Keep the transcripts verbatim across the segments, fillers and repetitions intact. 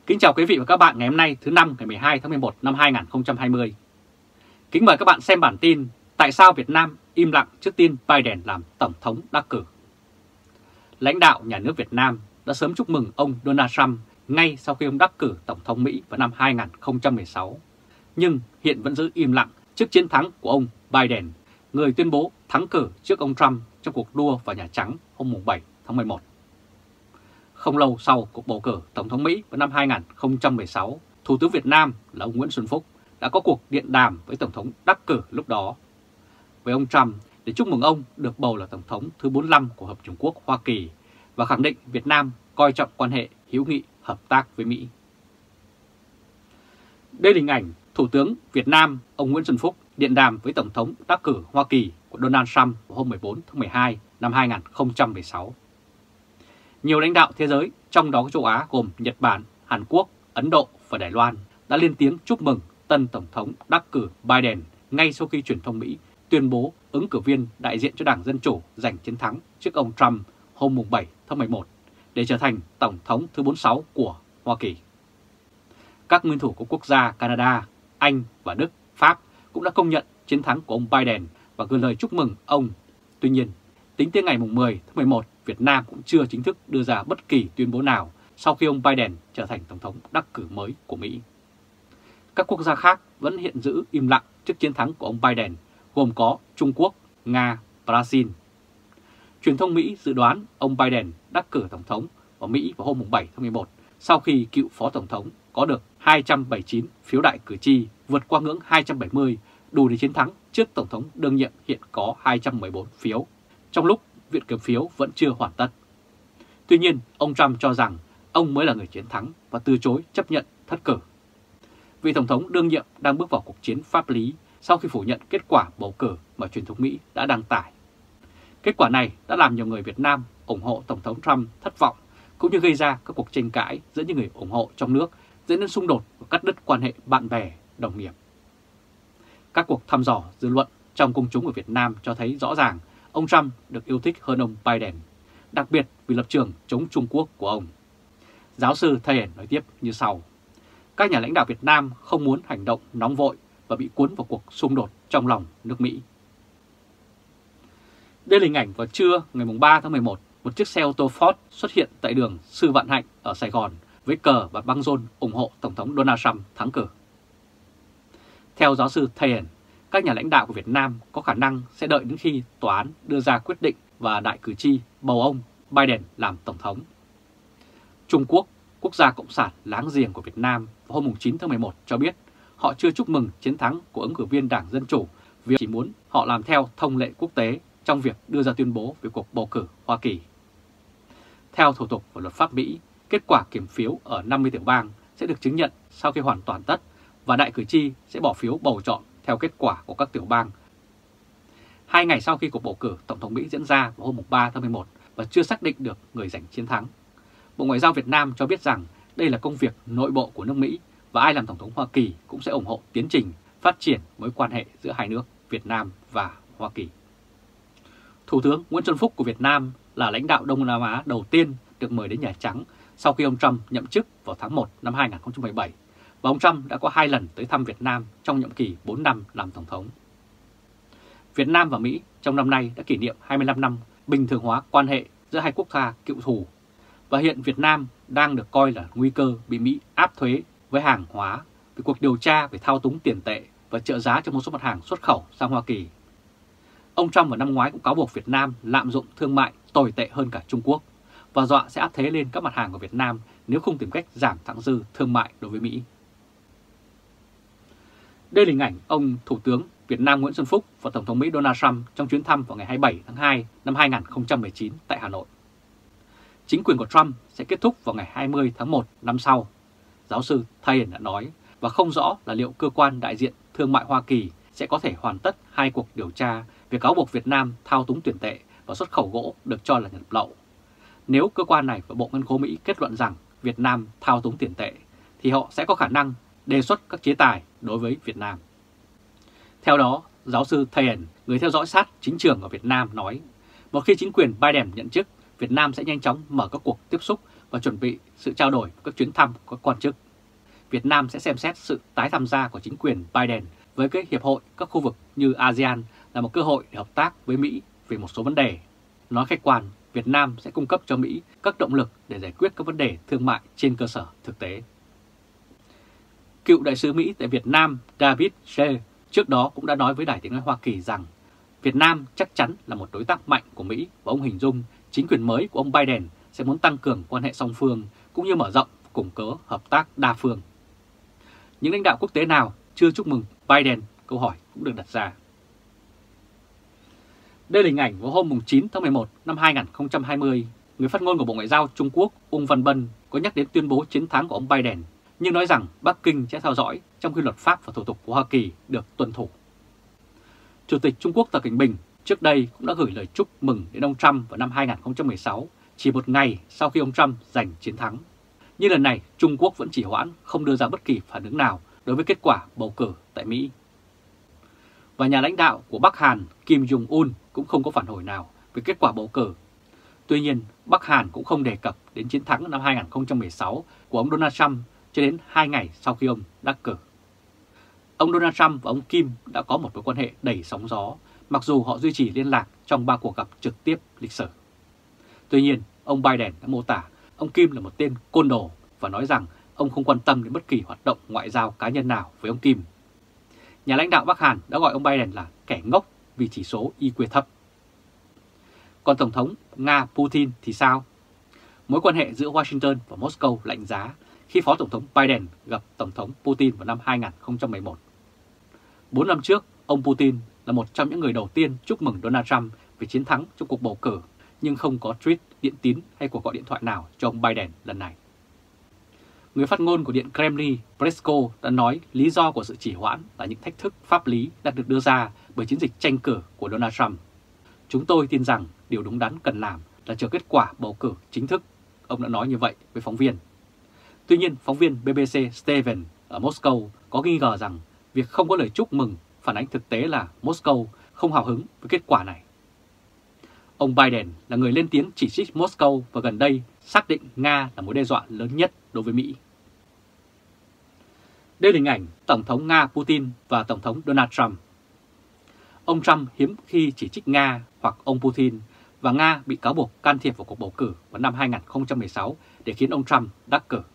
Kính chào quý vị và các bạn ngày hôm nay thứ năm ngày mười hai tháng mười một năm hai nghìn không trăm hai mươi. Kính mời các bạn xem bản tin tại sao Việt Nam im lặng trước tin Biden làm Tổng thống đắc cử. Lãnh đạo nhà nước Việt Nam đã sớm chúc mừng ông Donald Trump ngay sau khi ông đắc cử Tổng thống Mỹ vào năm hai nghìn không trăm mười sáu, nhưng hiện vẫn giữ im lặng trước chiến thắng của ông Biden, người tuyên bố thắng cử trước ông Trump trong cuộc đua vào Nhà Trắng hôm bảy tháng mười một. Không lâu sau cuộc bầu cử Tổng thống Mỹ vào năm hai nghìn không trăm mười sáu, Thủ tướng Việt Nam là ông Nguyễn Xuân Phúc đã có cuộc điện đàm với Tổng thống đắc cử lúc đó với ông Trump để chúc mừng ông được bầu là Tổng thống thứ bốn mươi lăm của Hợp Chủng Quốc Hoa Kỳ và khẳng định Việt Nam coi trọng quan hệ hữu nghị hợp tác với Mỹ. Đây là hình ảnh Thủ tướng Việt Nam ông Nguyễn Xuân Phúc điện đàm với Tổng thống đắc cử Hoa Kỳ của Donald Trump vào hôm mười bốn tháng mười hai năm hai nghìn không trăm mười sáu. Nhiều lãnh đạo thế giới, trong đó có châu Á gồm Nhật Bản, Hàn Quốc, Ấn Độ và Đài Loan đã lên tiếng chúc mừng tân Tổng thống đắc cử Biden ngay sau khi truyền thông Mỹ tuyên bố ứng cử viên đại diện cho Đảng Dân Chủ giành chiến thắng trước ông Trump hôm bảy tháng mười một để trở thành Tổng thống thứ bốn mươi sáu của Hoa Kỳ. Các nguyên thủ của quốc gia Canada, Anh và Đức, Pháp cũng đã công nhận chiến thắng của ông Biden và gửi lời chúc mừng ông. Tuy nhiên, tính tới ngày mười tháng mười một, Việt Nam cũng chưa chính thức đưa ra bất kỳ tuyên bố nào sau khi ông Biden trở thành Tổng thống đắc cử mới của Mỹ. Các quốc gia khác vẫn hiện giữ im lặng trước chiến thắng của ông Biden, gồm có Trung Quốc, Nga, Brazil. Truyền thông Mỹ dự đoán ông Biden đắc cử Tổng thống ở Mỹ vào hôm bảy tháng mười một sau khi cựu Phó Tổng thống có được hai trăm bảy mươi chín phiếu đại cử tri, vượt qua ngưỡng hai trăm bảy mươi, đủ để chiến thắng trước Tổng thống đương nhiệm hiện có hai trăm mười bốn phiếu, trong lúc viện kiểm phiếu vẫn chưa hoàn tất. Tuy nhiên, ông Trump cho rằng ông mới là người chiến thắng và từ chối chấp nhận thất cử. Vị Tổng thống đương nhiệm đang bước vào cuộc chiến pháp lý sau khi phủ nhận kết quả bầu cử mà truyền thống Mỹ đã đăng tải. Kết quả này đã làm nhiều người Việt Nam ủng hộ Tổng thống Trump thất vọng, cũng như gây ra các cuộc tranh cãi giữa những người ủng hộ trong nước, dẫn đến xung đột và cắt đứt quan hệ bạn bè, đồng nghiệp. Các cuộc thăm dò dư luận trong công chúng ở Việt Nam cho thấy rõ ràng ông Trump được yêu thích hơn ông Biden, đặc biệt vì lập trường chống Trung Quốc của ông. Giáo sư Thayen nói tiếp như sau: các nhà lãnh đạo Việt Nam không muốn hành động nóng vội và bị cuốn vào cuộc xung đột trong lòng nước Mỹ. Đây là hình ảnh vào trưa ngày ba tháng mười một, một chiếc xe ô tô Ford xuất hiện tại đường Sư Vạn Hạnh ở Sài Gòn với cờ và băng rôn ủng hộ Tổng thống Donald Trump thắng cử. Theo giáo sư Thayen, các nhà lãnh đạo của Việt Nam có khả năng sẽ đợi đến khi tòa án đưa ra quyết định và đại cử tri bầu ông Biden làm Tổng thống. Trung Quốc, quốc gia cộng sản láng giềng của Việt Nam, vào hôm chín tháng mười một cho biết họ chưa chúc mừng chiến thắng của ứng cử viên Đảng Dân Chủ vì chỉ muốn họ làm theo thông lệ quốc tế trong việc đưa ra tuyên bố về cuộc bầu cử Hoa Kỳ. Theo thủ tục và luật pháp Mỹ, kết quả kiểm phiếu ở năm mươi tiểu bang sẽ được chứng nhận sau khi hoàn toàn tất và đại cử tri sẽ bỏ phiếu bầu chọn theo kết quả của các tiểu bang. Hai ngày sau khi cuộc bầu cử Tổng thống Mỹ diễn ra vào hôm ba tháng mười một và chưa xác định được người giành chiến thắng, Bộ Ngoại giao Việt Nam cho biết rằng đây là công việc nội bộ của nước Mỹ và ai làm Tổng thống Hoa Kỳ cũng sẽ ủng hộ tiến trình phát triển mối quan hệ giữa hai nước Việt Nam và Hoa Kỳ. Thủ tướng Nguyễn Xuân Phúc của Việt Nam là lãnh đạo Đông Nam Á đầu tiên được mời đến Nhà Trắng sau khi ông Trump nhậm chức vào tháng một năm hai nghìn không trăm mười bảy, và ông Trump đã có hai lần tới thăm Việt Nam trong nhiệm kỳ bốn năm làm Tổng thống. Việt Nam và Mỹ trong năm nay đã kỷ niệm hai mươi lăm năm bình thường hóa quan hệ giữa hai quốc gia cựu thù, và hiện Việt Nam đang được coi là nguy cơ bị Mỹ áp thuế với hàng hóa vì cuộc điều tra về thao túng tiền tệ và trợ giá cho một số mặt hàng xuất khẩu sang Hoa Kỳ. Ông Trump vào năm ngoái cũng cáo buộc Việt Nam lạm dụng thương mại tồi tệ hơn cả Trung Quốc và dọa sẽ áp thuế lên các mặt hàng của Việt Nam nếu không tìm cách giảm thặng dư thương mại đối với Mỹ. Đây là hình ảnh ông Thủ tướng Việt Nam Nguyễn Xuân Phúc và Tổng thống Mỹ Donald Trump trong chuyến thăm vào ngày hai mươi bảy tháng hai năm hai nghìn không trăm mười chín tại Hà Nội. Chính quyền của Trump sẽ kết thúc vào ngày hai mươi tháng một năm sau, giáo sư Thayen đã nói, và không rõ là liệu cơ quan đại diện thương mại Hoa Kỳ sẽ có thể hoàn tất hai cuộc điều tra về cáo buộc Việt Nam thao túng tiền tệ và xuất khẩu gỗ được cho là nhập lậu. Nếu cơ quan này và Bộ Ngân khố Mỹ kết luận rằng Việt Nam thao túng tiền tệ, thì họ sẽ có khả năng đề xuất các chế tài đối với Việt Nam. Theo đó, giáo sư Thayen, người theo dõi sát chính trường ở Việt Nam nói, một khi chính quyền Biden nhận chức, Việt Nam sẽ nhanh chóng mở các cuộc tiếp xúc và chuẩn bị sự trao đổi các chuyến thăm của các quan chức. Việt Nam sẽ xem xét sự tái tham gia của chính quyền Biden với các hiệp hội các khu vực như a sê an là một cơ hội để hợp tác với Mỹ về một số vấn đề. Nói khách quan, Việt Nam sẽ cung cấp cho Mỹ các động lực để giải quyết các vấn đề thương mại trên cơ sở thực tế. Cựu đại sứ Mỹ tại Việt Nam David Shea trước đó cũng đã nói với Đài Tiếng nói Hoa Kỳ rằng Việt Nam chắc chắn là một đối tác mạnh của Mỹ và ông hình dung chính quyền mới của ông Biden sẽ muốn tăng cường quan hệ song phương cũng như mở rộng và củng cố hợp tác đa phương. Những lãnh đạo quốc tế nào chưa chúc mừng Biden? Câu hỏi cũng được đặt ra. Đây là hình ảnh vào hôm chín tháng mười một năm hai nghìn không trăm hai mươi, người phát ngôn của Bộ Ngoại giao Trung Quốc Uông Văn Bân có nhắc đến tuyên bố chiến thắng của ông Biden, nhưng nói rằng Bắc Kinh sẽ theo dõi trong khi luật pháp và thủ tục của Hoa Kỳ được tuân thủ. Chủ tịch Trung Quốc Tập Cận Bình trước đây cũng đã gửi lời chúc mừng đến ông Trump vào năm hai nghìn không trăm mười sáu, chỉ một ngày sau khi ông Trump giành chiến thắng. Nhưng lần này Trung Quốc vẫn chỉ hoãn, không đưa ra bất kỳ phản ứng nào đối với kết quả bầu cử tại Mỹ. Và nhà lãnh đạo của Bắc Hàn Kim Jong-un cũng không có phản hồi nào về kết quả bầu cử. Tuy nhiên, Bắc Hàn cũng không đề cập đến chiến thắng năm hai nghìn không trăm mười sáu của ông Donald Trump cho đến hai ngày sau khi ông đắc cử. Ông Donald Trump và ông Kim đã có một mối quan hệ đầy sóng gió, mặc dù họ duy trì liên lạc trong ba cuộc gặp trực tiếp lịch sử. Tuy nhiên, ông Biden đã mô tả ông Kim là một tên côn đồ và nói rằng ông không quan tâm đến bất kỳ hoạt động ngoại giao cá nhân nào với ông Kim. Nhà lãnh đạo Bắc Hàn đã gọi ông Biden là kẻ ngốc vì chỉ số i kiu thấp. Còn Tổng thống Nga Putin thì sao? Mối quan hệ giữa Washington và Moscow lạnh giá khi Phó Tổng thống Biden gặp Tổng thống Putin vào năm hai nghìn không trăm mười một. Bốn năm trước, ông Putin là một trong những người đầu tiên chúc mừng Donald Trump về chiến thắng trong cuộc bầu cử, nhưng không có tweet, điện tín hay cuộc gọi điện thoại nào cho ông Biden lần này. Người phát ngôn của Điện Kremlin Peskov đã nói lý do của sự trì hoãn là những thách thức pháp lý đang được đưa ra bởi chiến dịch tranh cử của Donald Trump. Chúng tôi tin rằng điều đúng đắn cần làm là chờ kết quả bầu cử chính thức, ông đã nói như vậy với phóng viên. Tuy nhiên, phóng viên bê bê xê Steven ở Moscow có nghi ngờ rằng việc không có lời chúc mừng phản ánh thực tế là Moscow không hào hứng với kết quả này. Ông Biden là người lên tiếng chỉ trích Moscow và gần đây xác định Nga là mối đe dọa lớn nhất đối với Mỹ. Đây là hình ảnh Tổng thống Nga Putin và Tổng thống Donald Trump. Ông Trump hiếm khi chỉ trích Nga hoặc ông Putin, và Nga bị cáo buộc can thiệp vào cuộc bầu cử vào năm hai nghìn không trăm mười sáu để khiến ông Trump đắc cử.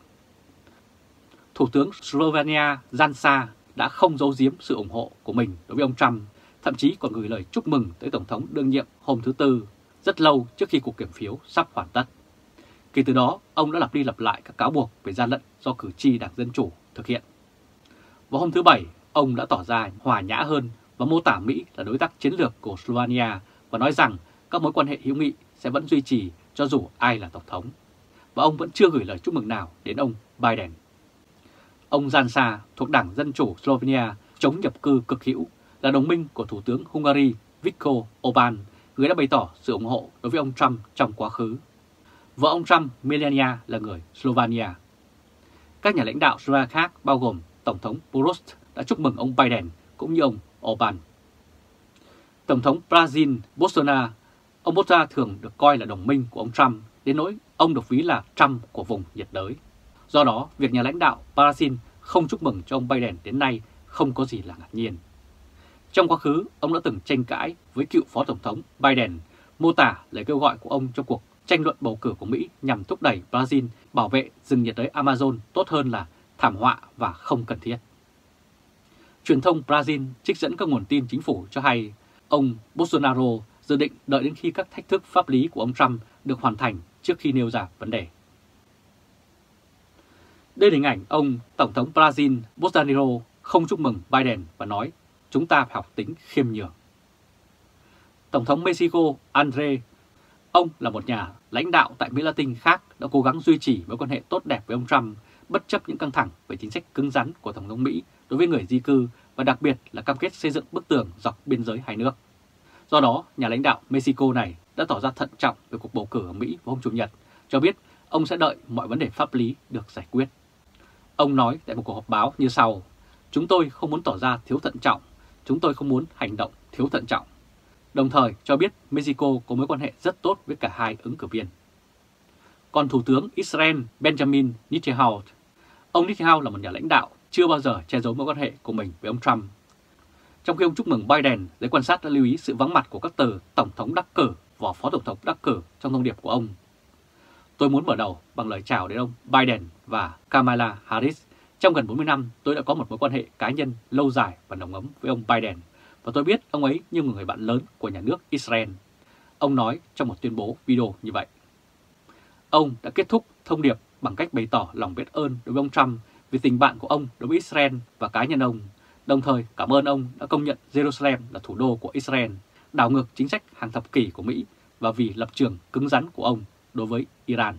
Thủ tướng Slovenia Janša đã không giấu giếm sự ủng hộ của mình đối với ông Trump, thậm chí còn gửi lời chúc mừng tới Tổng thống đương nhiệm hôm thứ Tư, rất lâu trước khi cuộc kiểm phiếu sắp hoàn tất. Kể từ đó, ông đã lặp đi lặp lại các cáo buộc về gian lận do cử tri Đảng Dân Chủ thực hiện. Vào hôm thứ Bảy, ông đã tỏ ra hòa nhã hơn và mô tả Mỹ là đối tác chiến lược của Slovenia và nói rằng các mối quan hệ hữu nghị sẽ vẫn duy trì cho dù ai là Tổng thống. Và ông vẫn chưa gửi lời chúc mừng nào đến ông Biden. Ông Janša thuộc Đảng Dân Chủ Slovenia chống nhập cư cực hữu, là đồng minh của Thủ tướng Hungary Viktor Orbán, người đã bày tỏ sự ủng hộ đối với ông Trump trong quá khứ. Vợ ông Trump, Melania, là người Slovenia. Các nhà lãnh đạo Slovenia khác bao gồm Tổng thống Boros đã chúc mừng ông Biden cũng như ông Orbán. Tổng thống Brazil Bolsonaro, ông Bolsonaro thường được coi là đồng minh của ông Trump, đến nỗi ông được ví là Trump của vùng nhiệt đới. Do đó, việc nhà lãnh đạo Brazil không chúc mừng cho ông Biden đến nay không có gì là ngạc nhiên. Trong quá khứ, ông đã từng tranh cãi với cựu Phó Tổng thống Biden, mô tả lời kêu gọi của ông trong cuộc tranh luận bầu cử của Mỹ nhằm thúc đẩy Brazil bảo vệ rừng nhiệt đới Amazon tốt hơn là thảm họa và không cần thiết. Truyền thông Brazil trích dẫn các nguồn tin chính phủ cho hay ông Bolsonaro dự định đợi đến khi các thách thức pháp lý của ông Trump được hoàn thành trước khi nêu ra vấn đề. Đây là hình ảnh ông Tổng thống Brazil Bolsonaro không chúc mừng Biden và nói chúng ta phải học tính khiêm nhường. Tổng thống Mexico Andrés, ông là một nhà lãnh đạo tại Mỹ Latin khác đã cố gắng duy trì mối quan hệ tốt đẹp với ông Trump bất chấp những căng thẳng về chính sách cứng rắn của Tổng thống Mỹ đối với người di cư và đặc biệt là cam kết xây dựng bức tường dọc biên giới hai nước. Do đó, nhà lãnh đạo Mexico này đã tỏ ra thận trọng về cuộc bầu cử ở Mỹ vào hôm Chủ nhật, cho biết ông sẽ đợi mọi vấn đề pháp lý được giải quyết. Ông nói tại một cuộc họp báo như sau: chúng tôi không muốn tỏ ra thiếu thận trọng, chúng tôi không muốn hành động thiếu thận trọng. Đồng thời cho biết Mexico có mối quan hệ rất tốt với cả hai ứng cử viên. Còn Thủ tướng Israel Benjamin Netanyahu, ông Netanyahu là một nhà lãnh đạo chưa bao giờ che giấu mối quan hệ của mình với ông Trump. Trong khi ông chúc mừng Biden, giới quan sát đã lưu ý sự vắng mặt của các từ Tổng thống đắc cử và Phó Tổng thống đắc cử trong thông điệp của ông. Tôi muốn mở đầu bằng lời chào đến ông Biden và Kamala Harris. Trong gần bốn mươi năm, tôi đã có một mối quan hệ cá nhân lâu dài và nồng ấm với ông Biden, và tôi biết ông ấy như một người bạn lớn của nhà nước Israel. Ông nói trong một tuyên bố video như vậy. Ông đã kết thúc thông điệp bằng cách bày tỏ lòng biết ơn đối với ông Trump vì tình bạn của ông đối với Israel và cá nhân ông, đồng thời cảm ơn ông đã công nhận Jerusalem là thủ đô của Israel, đảo ngược chính sách hàng thập kỷ của Mỹ và vì lập trường cứng rắn của ông đối với Iran.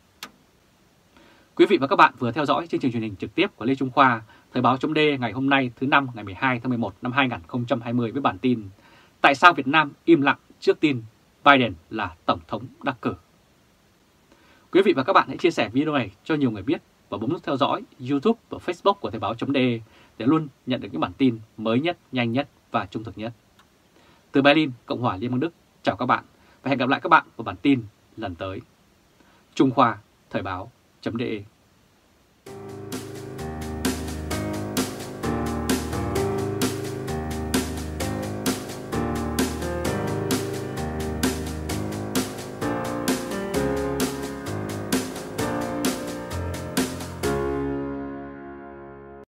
Quý vị và các bạn vừa theo dõi chương trình truyền hình trực tiếp của Lê Trung Khoa, Thời báo chấm D ngày hôm nay thứ năm ngày mười hai tháng mười một năm hai nghìn không trăm hai mươi với bản tin Tại sao Việt Nam im lặng trước tin Biden là Tổng thống đắc cử. Quý vị và các bạn hãy chia sẻ video này cho nhiều người biết và bấm nút theo dõi YouTube và Facebook của Thời báo chấm D để luôn nhận được những bản tin mới nhất, nhanh nhất và trung thực nhất. Từ Berlin, Cộng hòa Liên bang Đức, chào các bạn và hẹn gặp lại các bạn vào bản tin lần tới. Trung Khoa, Thời báo chấm D.